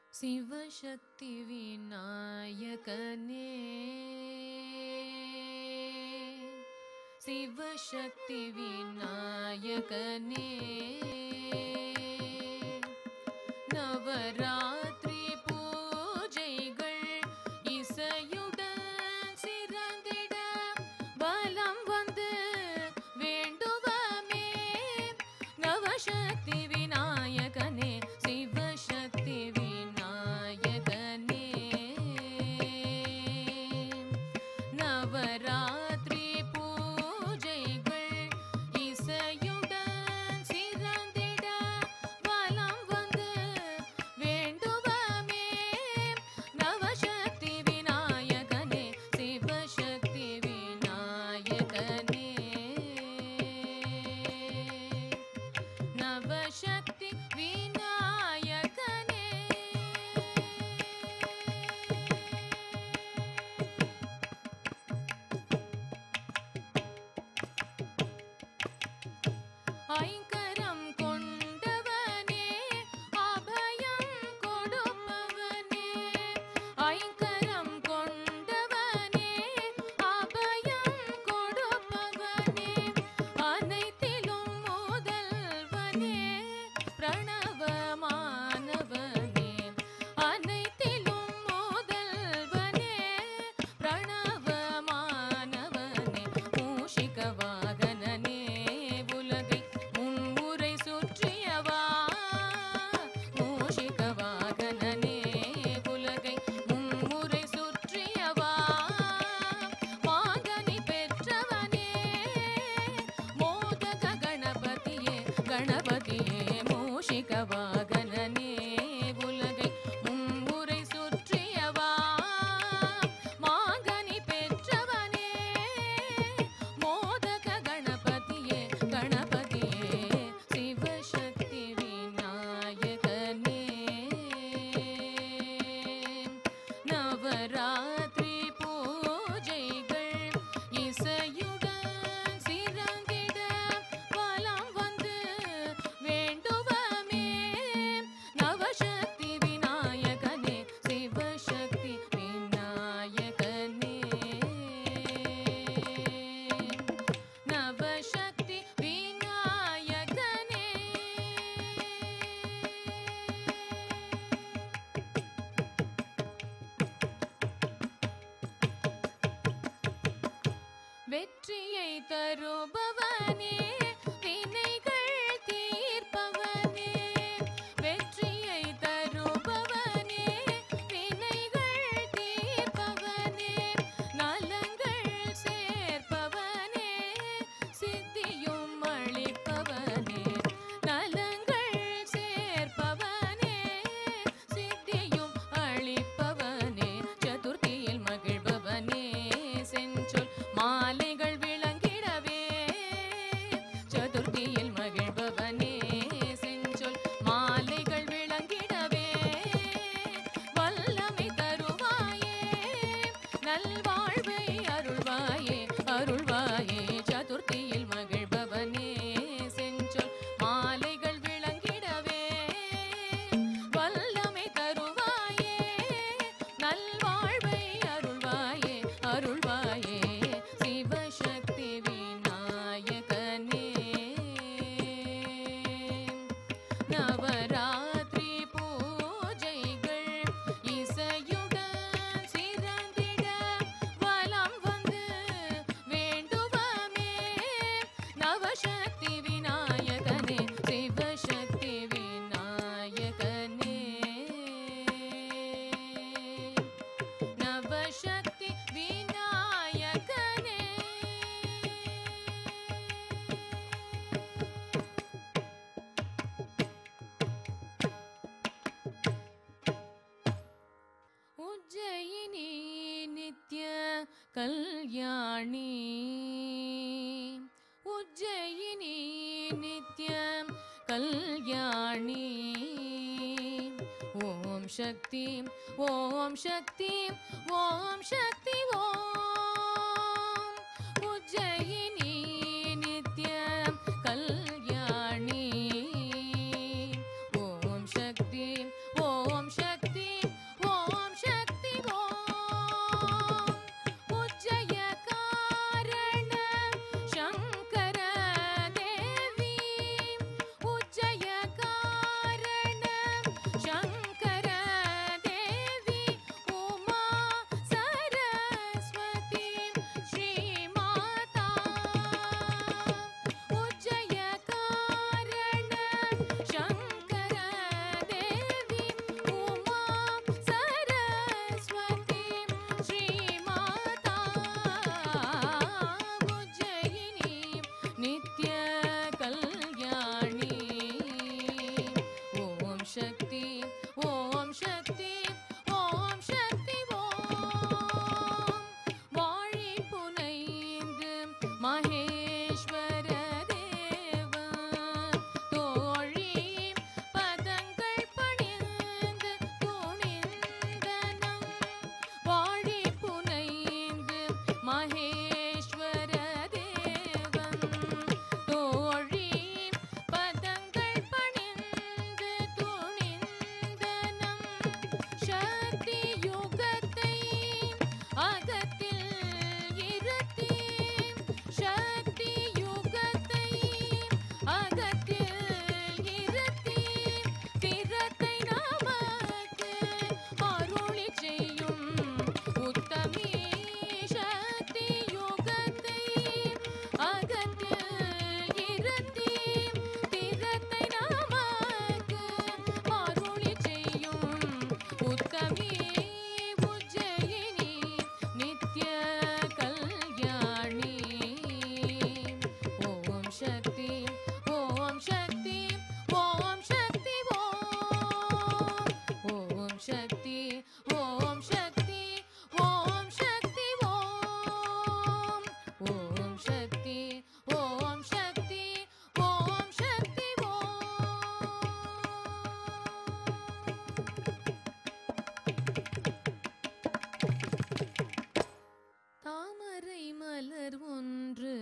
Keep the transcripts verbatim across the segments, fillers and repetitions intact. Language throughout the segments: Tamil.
சிவசக்தி விநாயகனே சிவசக்தி விநாயகனே நவராத்திரி பூஜைகள் இசையுடன் சிறந்திட பலம் வந்து வேண்டுவமே நவசக்தி விநாயகனே சிவசக்தி விநாயகனே நவராத்திரி பூஜைகள் இசையுடன் சிறந்திட பலம் வந்து வேண்டுவமே நவசக்தி விநாயகனே சிவசக்தி விநாயகனே நவசக்தி விநாயகனே ஐங்கரம் கொண்டவனே அபயம் கொடுப்பவனே ஐங்கரம் கொண்டவனே அபயம் கொடுப்பவனே அனைத்திலும் முதல்வனே பிரணவமானவனே அனைத்திலும் முதல்வனே பிரணவமானவனே மூஷிக வாகனனே உலகை மும்முறை சுற்றியவா மூஷிக வாகனனே உலகை மும்முறை சுற்றியவா மாங்கனி பெற்றவனே மோதக கணபதியே கணபதியே மூஷிக வாகனனே உலகை மும்முறை சுற்றியவா மாங்கனி பெற்றவனே மோதக கணபதியே கணபதியே சிவசக்தி விநாயகனே நவராத்திரி பூஜைகள் இசையுடன் சிறந்திட பலம் வந்து வேண்டுவமே நவசக்தி விநாயகனே சிவசக்தி விநாயகனே நவசக்தி விநாயகனே வெற்றியை தருபவனே வினைகள் தீர்ப்பவனே வெற்றியை தருபவனே வினைகள் தீர்ப்பவனே நலங்கள் சேர்ப்பவனே சித்தியும் அளிப்பவனே நலங்கள் சேர்ப்பவனே சித்தியும் அளிப்பவனே சதுர்த்தியில் மகிழ்பவனே செஞ்சொல் மாலைகள் விளங்கிடவே சதுர்த்தியில் மகிழ்பவனே செஞ்சொல் மாலைகள் விளங்கிடவே வல்லமை தருவாயே நல்வாழ்வை அருள்வாயே அருள்வாயே சதுர்த்தியில் மகிழ்பவனே செஞ்சொல் மாலைகள் விளங்கிடவே வல்லமை தருவாயே நல்வாழ்வை அருள்வாயே அருள்வாயே சிவசக்தி விநாயகனே நவராத்திரி பூஜைகள் இசையுடன் சிறந்திட வலம் வந்து வேண்டுவமே நவசக்தி விநாயகனே சிவசக்தி விநாயகனே நவசக்தி விநாயகனே உஜ்ஜயினி நித்ய கல்யாணி உஜ்ஜயினி நித்ய கல்யாணி ஓம் சக்தி ஓம் சக்தி ஓம் சக்தி ஓம் உஜ்ஜயினி நித்ய கல்யாணி ஓம் சக்தி ஓம் சக்தி மகேஸ்வர தேவன் தோழி பதங்கள் பணிந்து துணிந்தனம் சக்தி யுகத்தை அகத்தில் இருத்தி சக்தி யுகத்தை அகத்தில் இருத்தி திறத்தை நமக்கு அருளி செய்யும் உத்தமி சக்தி யுகத்தை அகத்தில் இருத்தி திறத்தை நமக்கு அருளி செய்யும் உத்தமி உஜ்ஜயினி நித்ய கல்யாணி ஓம் சக்தி ஓம் சக்தி ஓம் சக்தி ஓம் ஓம் சக்தி ஓம் சக்தி ஓம் சக்தி ஓம் ஓம் சக்தி ஓம் சக்தி ஓம் சக்தி ஓம் தாமரை மலர் ஒன்று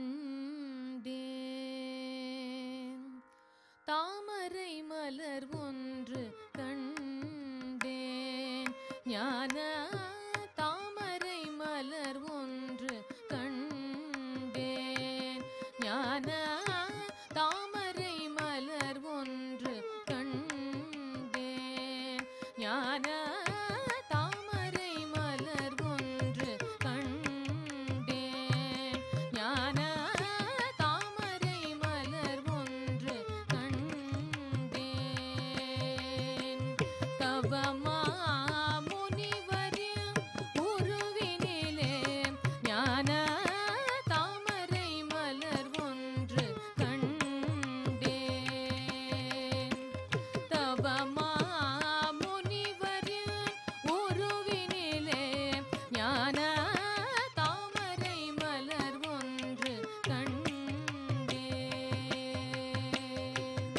கண்டேன் தாமரை மலர் ஒன்று கண்டேன் ஞான தாமரை மலர் ஒன்று கண்டேன் ஞான தாமரை மலர் ஒன்று கண்டேன் ஞான தாமரை மலர் ஒன்று கண்டேன் ஞான தாமரை மலர் ஒன்று கண்டேன் தவமா முனிவரின் உருவினிலே ஞான தாமரை மலர் ஒன்று கண்டேன் தவமா முனிவரின் உருவினிலே ஞான தாமரை மலர் ஒன்று கண்டேன்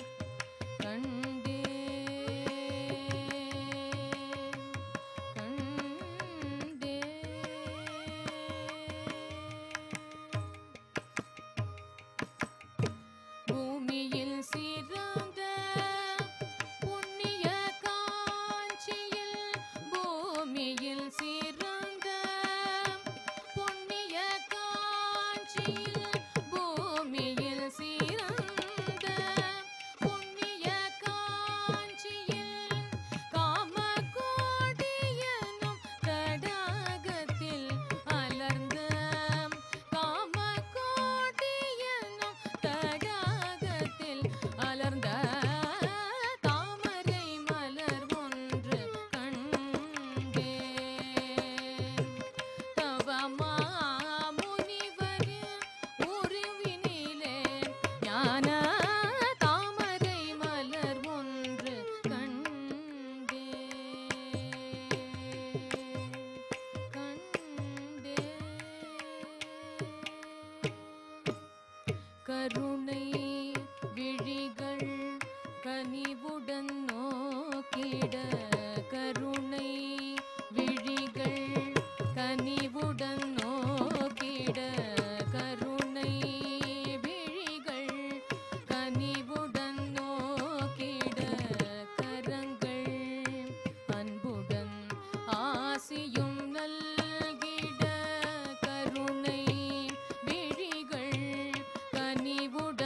பூமியில் சிறந்த புண்ணிய காஞ்சியில் பூமியில் சிறந்த புண்ணிய காஞ்சியில் பூமியில் சிறந்த புண்ணிய காஞ்சியில் காமகோடியனும் தடாகத்தில் அலர்ந்த காமகோடியனும் தடாகத்தில் அலர்ந்த தாமரை மலர் ஒன்று கண்டேன் தவமா முனிவரின் உருவினிலே ஞான தாமரை மலர் ஒன்று கண்டேன் கண்டேன் கருணை விழிகள் கனிவுடன் நோக்கிட கருணை விழிகள் கனிவுடன் நோக்கிட கருணை விழிகள் கனிவுடன் நோக்கிட கரங்கள் அன்புடன் ஆசியும் நல்கிட கருணை விழிகள் கனிவுடன்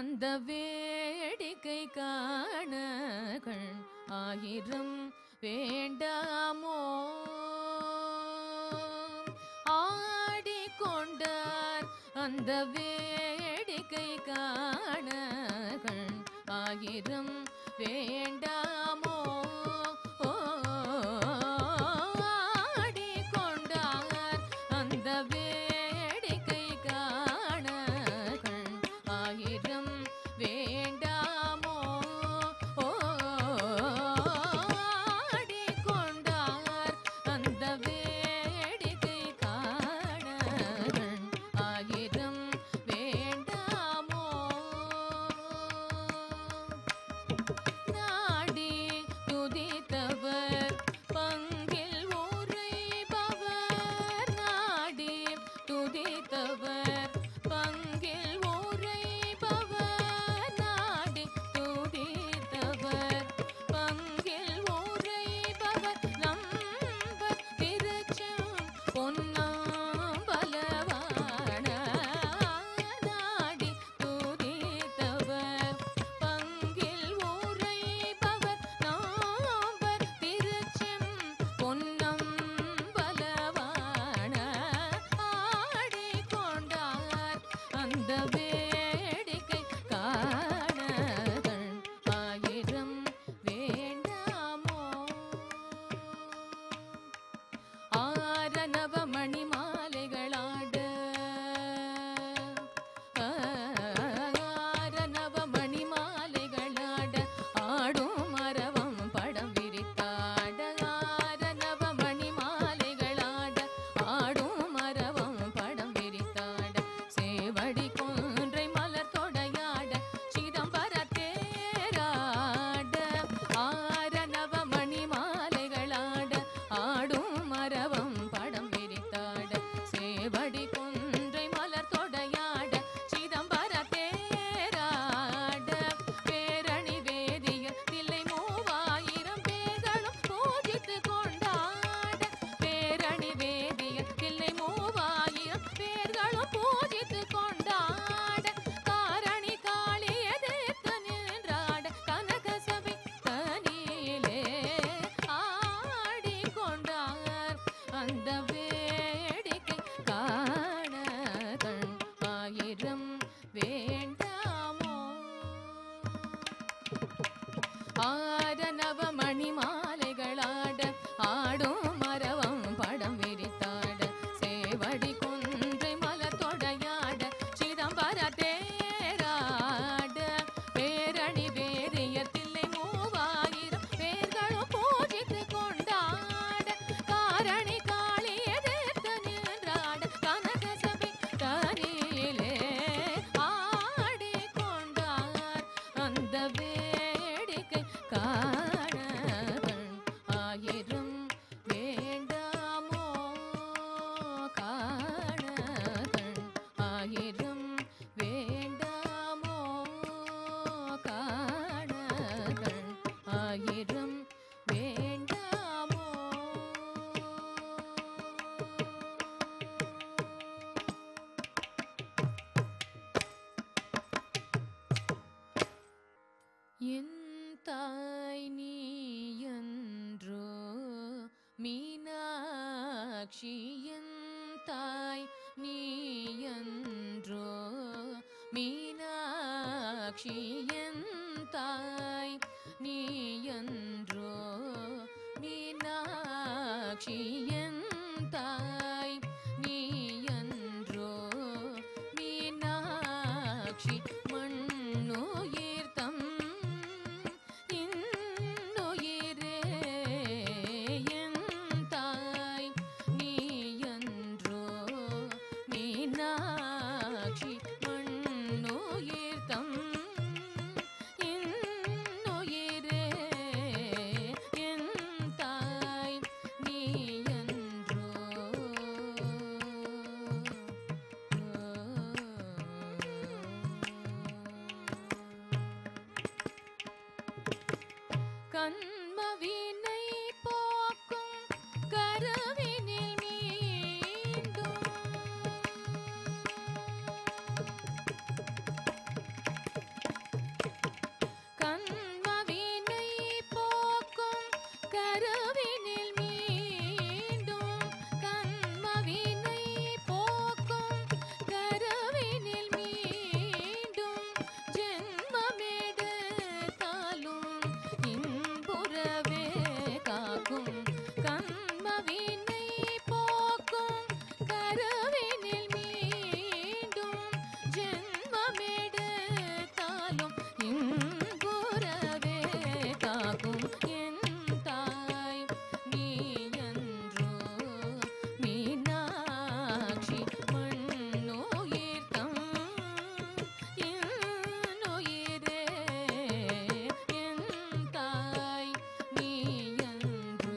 அந்த வேடிக்கை காண கண் ஆயிரம் வேண்டாமோ ஆடிக்கொண்டார் அந்த வேடிக்கை காண கண் ஆயிரம் வேண்டாமோ ஆடிக்கொண்டார் அந்த வேடிக்கை காண கண் ஆயிரம் வேண்டாமோ ஆடிக்கொண்டார் அந்த வேடிக்கை காண கண் ஆயிரம் வேண்டாமோ நாடி துதித்தவர் பங்கில் உரைபவர் நாடி துதித்தவர் பங்கில் உரைபவர் நாடி துதித்தவர் பங்கில் உரைபவர் நம்பர் திருச்செம் பொன்னாம்பலவான நாடி துதித்தவர் பங்கில் உரைபவர் நம்பர் திருச்செம் பொன்னம்பலவான ஆடிக்கொண்டார் அந்த வேடிக்கை காண கண் ஆயிரம் வேண்டாமோ ஆரநவ மணி மாலைகளாட ஆரநவ மணி மாலைகளாட ஆடும் மரவம் படம் விரித்தாட ஆரநவ மணி மாலைகளாட ஆடும் மரவம் படம் விரித்தாட சேவடி கொன்றை மலர் தொடையாட சிதம்பர தேராட ஆரநவ மணி மாலைகளாட ஆடும் மரவம் படம் விரித்தாட சேவடி கொன்றை மலர் தொடையாட சிதம்பர தேராட பேரணி வேதிய தில்லை மூவாயிரம் பேர்களும் பூஜித்து கொண்டாட பேரணி வேதிய தில்லை மூவாயிரம் பேர்களும் பூஜித்து கொண்டாட காரணி காளி எதிர்த்து நின்றாட கனக சபை தனியிலே ஆடிக்கொண்டார் அந்த வேடிக்கை காண கண் ஆயிரம் வேண்டாமோ ஆரநவ மணி மாலைகளாட ஆடும் மரவம் படம் விரித்தாட சேவடி கொன்றை மலர் தொடையாட சிதம்பர தேராட பேரணி வேதிய தில்லை மூவாயிரம் பேர்களும் பூஜித்து கொண்டாட காரணி காளி எதிர்த்து நின்றாட கனக சபை தனியிலே ஆடிக்கொண்டார் அந்த வேடிக்கை காண கண் ஆயிரம் வேண்டாமோ காண கண் ஆயிரம் வேண்டாமோ காண கண் ஆயிரம் வேண்டாமோ என் தாய் நீ என்றோ மீனாட்சி என் தாய் நீ என்றோ மீனாட்சி என் தாய் நீ என்றோ மீனாட்சி என் தாய் நீ என்றோ மீனாட்சி மண்ணுயிர்த்தம் இன்னுயிரே என் தாய் நீ என்றோ மீனாட்சி மண்ணுயிர்த்தம் இன்னுயிரே என் தாய் நீ என்றோ கண்மவினை போக்கும் கருவினில் மீண்டும் கண்மவினை போக்கும் கருவினில் மீண்டும் கண்மவினை போக்கும் கருவினில் மீண்டும் ஜென்மமெடுத்தாலும் இன்புறவே காக்கும் கண்மவினை போக்கும் கருவினில் மீண்டும் ஜென்மமெடுத்தாலும் இன்புறவே காக்கும் என் தாய் நீயன்றோ மீனாட்சி மண்ணுயிர்த்தம் இன்னுயிரே என் தாய் நீயன்றோ.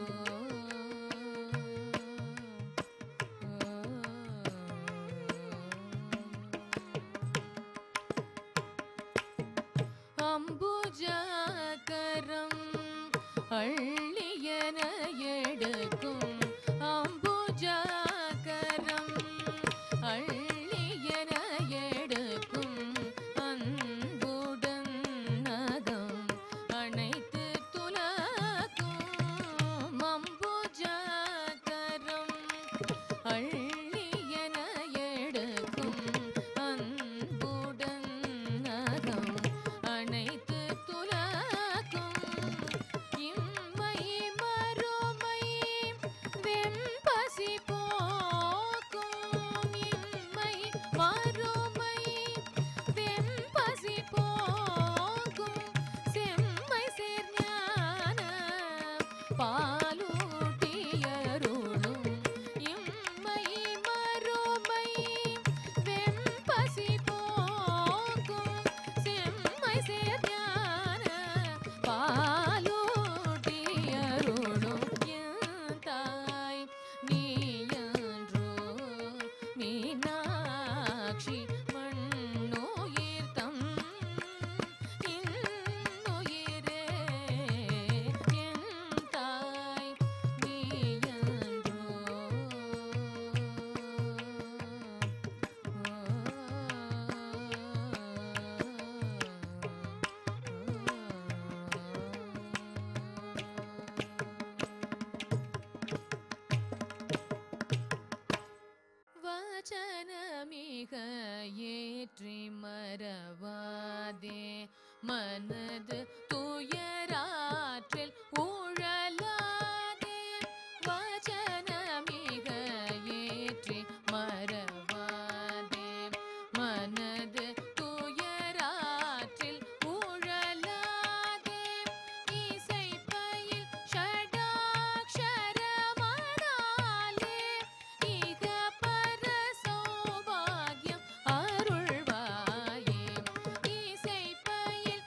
அம்புஜகரம் அள்ளியன எடுக்கும் அம்புஜகரம் அள்ளியன எடுக்கும் அன்புடன் நகம் அனைத்து துலக்கும் அம்புஜகரம் அள்ளியன எடுக்கும் அன்புடன் நகம் அனைத்து துலக்கும் இம்மை மறுமை வெம்பசி போக்கும் இம்மை மறுமை வெம்பசி போக்கும் செம்மை சேர்ஞான பாலூட்டியருளும் இம்மை மறுமை வெம்பசி போக்கும் செம்மை சேர்ஞான பாலூட்டியருளும் என் தாய் நீயன்றோ மீனாட்சி மண்ணுயிர்த்தம் இன்னுயிரே என் தாய் நீயன்றோ. வச்சனமிக ஏற்றி மறவாதே மனது துயராற்றில் ஊழலாதே வச்சனமிக ஏற்றி மறவாதே மனது துயராற்றில் ஊழலாதே இசைப்பயில் ஷடாக்ஷரமனாலே இக பர சௌபாகியம் அருள்வாயே இசைப்பயில்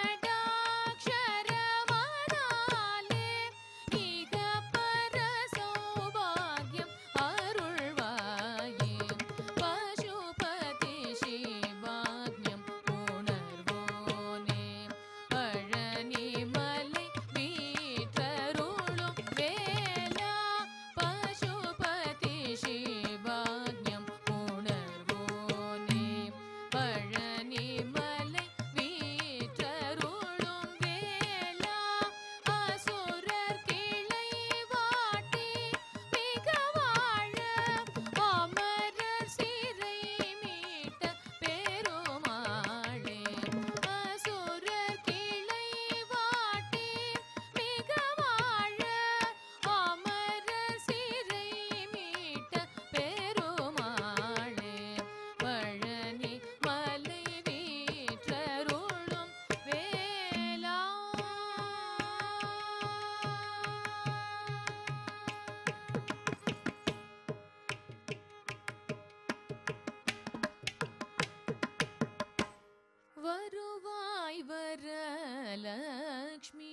ஷடாக்ஷரமனாலே இக பர சௌபாகியம் அருள்வாயே பசுபதி சிவாக்ஞம் உணர்வோனே பழனி மலை வீற்றருளும் வேலா பசுபதி சிவாக்ஞம் உணர்வோனே பழனி மலை வீற்றருளும் வேலா அசுரர் கிளை வாட்டி மிக வாழ அமரர் சிறை மீட்ட பெருமாளே அசுரர் கிளை வாட்டி மிக வாழ அமரர் சிறை மீட்ட பெருமாளே பழனி மலை வீற்றருளும் வேலா. வருவாய் வரலக்ஷ்மி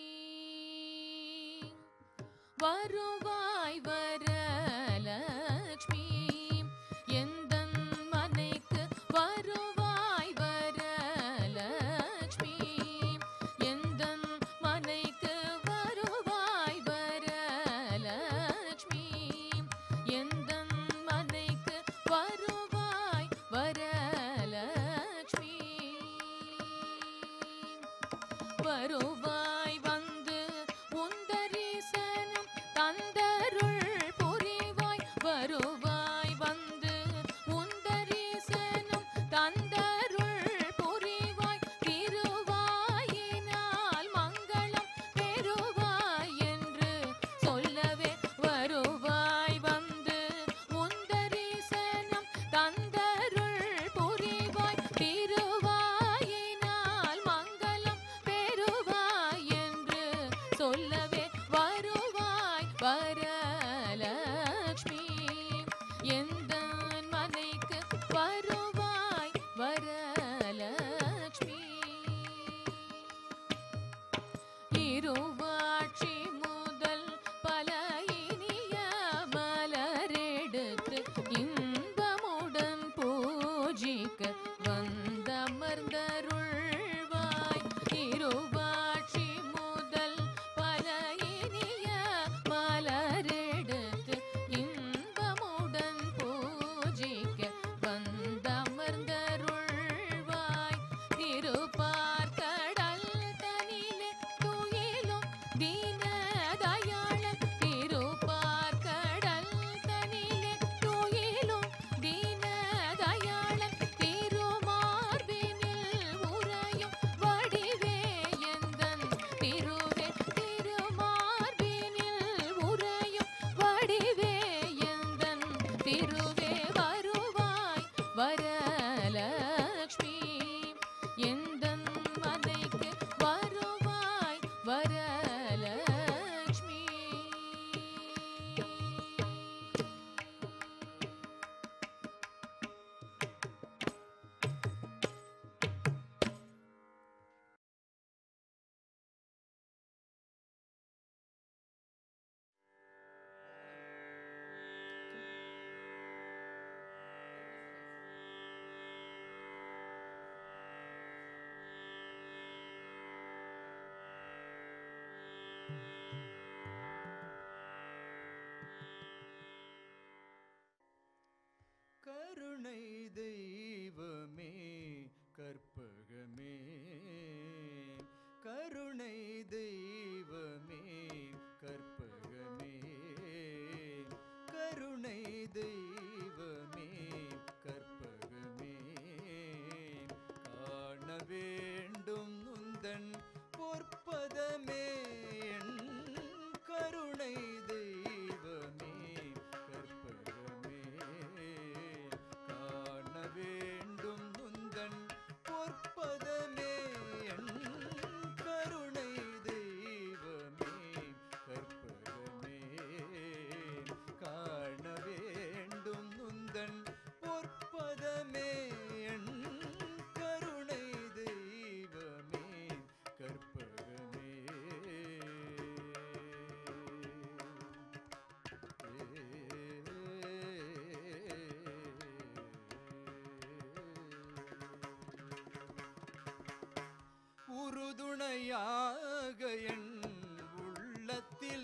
வருவாய் வரலக்ஷ்மி எந்தன் மனைக்கு வருவாய் வரலக்ஷ்மி எந்தன் மனைக்கு வருவாய் வரலக்ஷ்மி எந்தன் மனைக்கு வருவாய் வரலக்ஷ்மி வருவாய் வந்து உந்தரிசனம் தந்தருள் புரிவாய் வருவாய் வந்து உந்தரிசனம் தந்தருள் புரிவாய் திருவாயினால் மங்களம் பெறுவாய் என்று சொல்லவே வருவாய் வந்து உந்தரிசனம் தந்தருள் புரிவாய் திருவாயினால் மங்களம் பெறுவாய் என்று சொல்லவே வருவாய் வரலக்ஷ்மி எந்தன் மனைக்கு வருவாய் வரலக்ஷ்மி இருவாட்சி முதல் பல இனிய மலரெடுத்து இன்பமுடன் பூஜிக்க வந்தமர்ந்தருள்வாய் இருவாட்சி முதல் பல இனிய மலரெடுத்து இன்பமுடன் பூஜிக்க வந்தமர்ந்தருள்வாய் திருப்பார்கடல் தனிலே துயிலும் தீனதயாளன் திருப்பார்கடல் தனிலே துயிலும் தீனதயாளன் திருமார்பினில் உறையும் வடிவே எந்தன் திருவே திருமார்பினில் உறையும் வடிவே எந்தன் திருவே வருவாய் வரலக்ஷ்மி எந்தன் மனைக்கு வருவாய் வரலக்ஷ்மி கருணை தெய்வமே கற்பகமே கருணை தெய்வமே கற்பகமே கருணை தெய்வமே கற்பகமே காண வேண்டும் உந்தன் பொற்பதமே என் கருணை தெய்வமே கற்பகமே காண வேண்டும் உந்தன் பொற்பதமே என் கருணை தெய்வமே கற்பகமே காண வேண்டும் உந்தன் பொற்பதமே என் கருணை தெய்வமே கற்பகமே உறுதுணையாக என் உள்ளத்தில்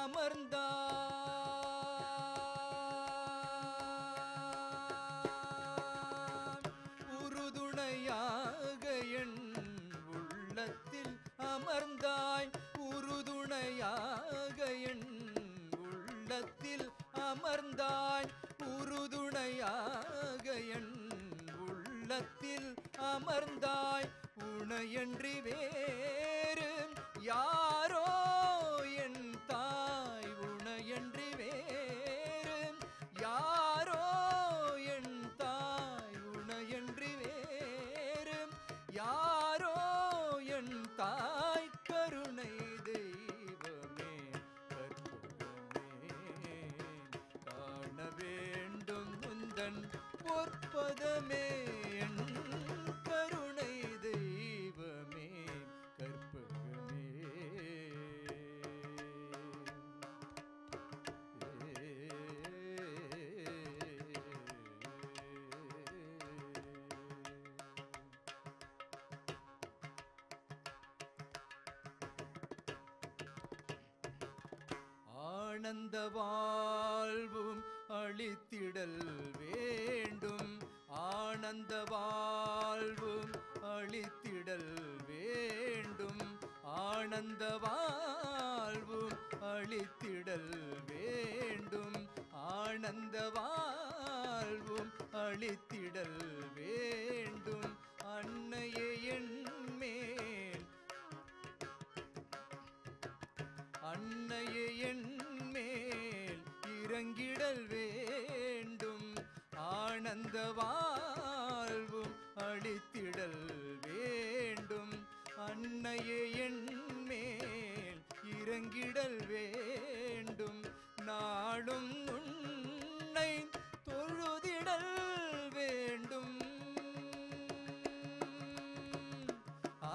அமர்ந்தாய் உறுதுணையாக என் உள்ளத்தில் அமர்ந்தாய் உறுதுணையாக என் உள்ளத்தில் அமர்ந்தாய் உறுதுணையாக என் உள்ளத்தில் அமர்ந்தாய் உனையன்றி வேறு யாரோ என் தாய் உனையன்றி வேறு யாரோ என் தாய் உனையன்றி வேறு யாரோ என் தாய் கருணை தெய்வமே கற்பகமே காண வேண்டும் உந்தன் பொற்பதமே என் கருணை தெய்வமே கற்பகமே ஆனந்த வாழ்வும் அளித்திடல் வேண்டும் ஆனந்த வாழ்வும் அளித்திடல் வேண்டும் ஆனந்த வாழ்வும் அளித்திடல் வேண்டும். ஆனந்த வாழ்வும் அளித்திடல் வேண்டும். அன்னையே என்மேல் அன்னையே என்மேல் இறங்கிடல் வேண்டும். ஆனந்த வாழ்வும் அளித்திடல் வேண்டும். அன்னையே என்மேல் இறங்கிடல் வேண்டும். நாளும் உன்னை தொழுதிடல் வேண்டும். ஆ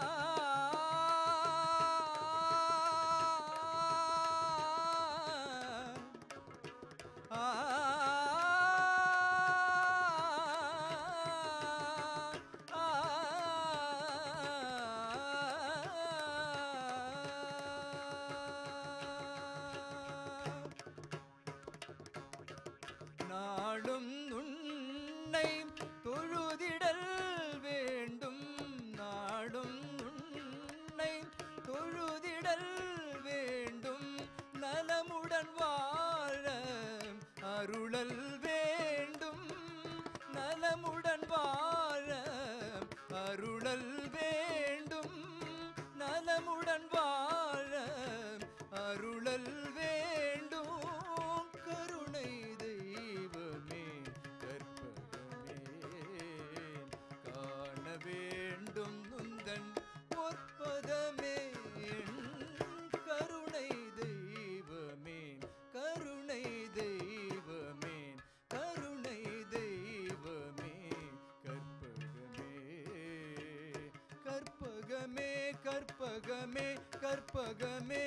நாளும் உன்னை தொழுதிடல் வேண்டும். நாடும் உன்னை தொழுதிடல் வேண்டும். நலமுடன் வாழ அருளல் வேண்டும். நலமுடன் வாழ அருளல் வேண்டும். நலமுடன் வாழ அருளல் வேண்டும். கருணை தெய்வமே கற்பகமே காண வேண்டும் உந்தன் பொற்பதமே. கருணை தெய்வமே கருணை தெய்வமே கருணை தெய்வமே கற்பகமே கற்பகமே கற்பகமே கற்பகமே.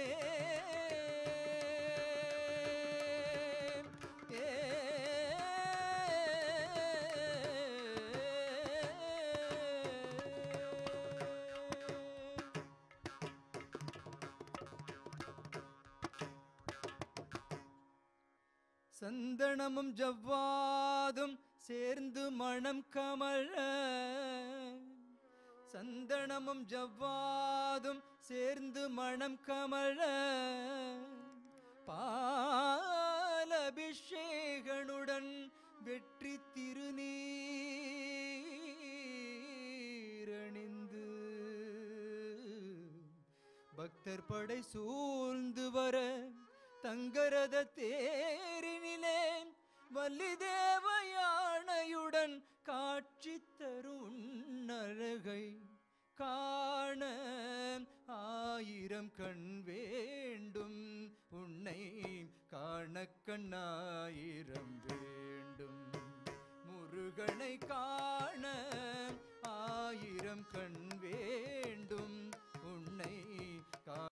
சந்தனமும் ஜவ்வாதும் சேர்ந்து மணம் கமழ. சந்தனமும் ஜவ்வாதும் சேர்ந்து மணம் கமழ. பாலபிஷேகனுடன் வெற்றி திருநீரணிந்து பக்தர் படை சூழ்ந்து வர தங்கரத தேரினிலே வள்ளிதேவயானையுடன் காட்சி தரும் அழகை காண ஆயிரம் கண் வேண்டும். உன்னை காண கண்ணாயிரம் வேண்டும். முருகனை காண ஆயிரம் கண் வேண்டும்.